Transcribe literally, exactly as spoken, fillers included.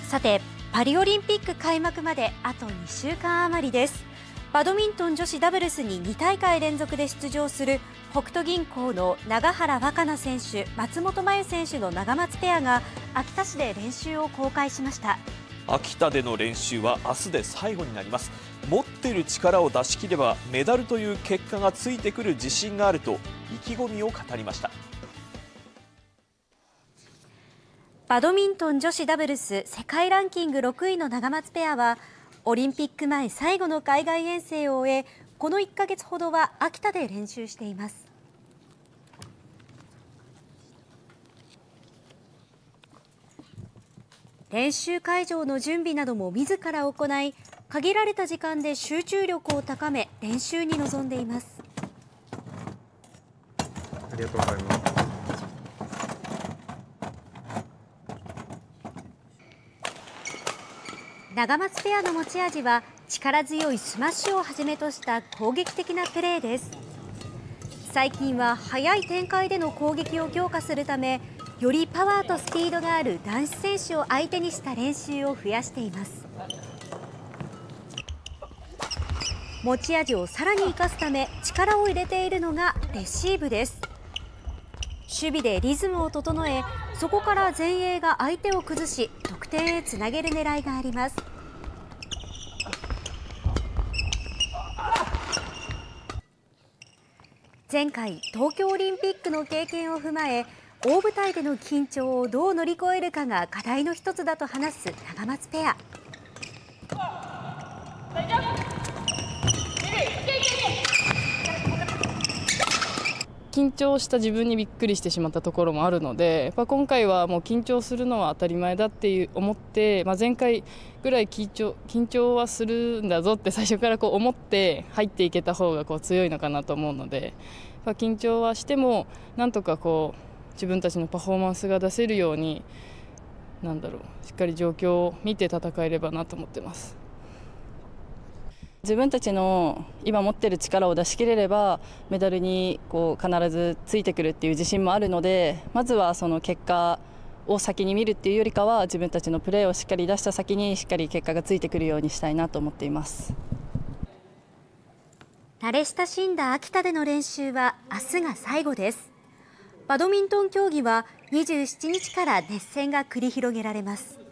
さて、パリオリンピック開幕まであとにしゅうかん余りです。バドミントン女子ダブルスにに大会連続で出場する北斗銀行の永原和可那選手、松本麻佑選手のナガマツペアが秋田市で練習を公開しました。 秋田での練習は明日で最後になります。持っている力を出し切ればメダルという結果がついてくる自信があると意気込みを語りました。 バドミントン女子ダブルス世界ランキングろくいのナガマツペアはオリンピック前最後の海外遠征を終え、このいっかげつほどは秋田で練習しています。練習会場の準備なども自ら行い、限られた時間で集中力を高め練習に臨んでいます。 ありがとうございます。 ナガマツペアの持ち味は力強いスマッシュをはじめとした攻撃的なプレーです。最近は速い展開での攻撃を強化するため、よりパワーとスピードがある男子選手を相手にした練習を増やしています。持ち味をさらに生かすため力を入れているのがレシーブです。守備でリズムを整え、そこから前衛が相手を崩し得点へつなげる狙いがあります。前回東京オリンピックの経験を踏まえ、大舞台での緊張をどう乗り越えるかが課題の一つだと話すナガマツペア。 緊張した自分にびっくりしてしまったところもあるので、やっぱ今回はもう緊張するのは当たり前だっていう思って、まあ、前回ぐらい緊張、緊張はするんだぞって最初からこう思って入っていけた方がこう強いのかなと思うので、やっぱ緊張はしてもなんとかこう自分たちのパフォーマンスが出せるように、なんだろう、しっかり状況を見て戦えればなと思ってます。 自分たちの今持っている力を出し切れればメダルにこう必ずついてくるっていう自信もあるので、まずはその結果を先に見るっていうよりかは自分たちのプレーをしっかり出した先にしっかり結果がついてくるようにしたいなと思っています。 慣れ親しんだ秋田での練習は明日が最後です。バドミントン競技はにじゅうしちにちから熱戦が繰り広げられます。